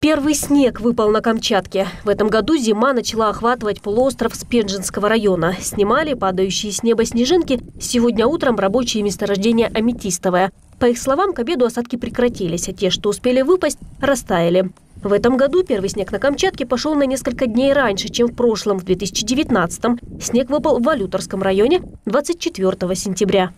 Первый снег выпал на Камчатке. В этом году зима начала охватывать полуостров Спенженского района. Снимали падающие с неба снежинки сегодня утром рабочие месторождения Аметистовое. По их словам, к обеду осадки прекратились, а те, что успели выпасть, растаяли. В этом году первый снег на Камчатке пошел на несколько дней раньше, чем в прошлом, в 2019-м. Снег выпал в Валюторском районе 24 сентября.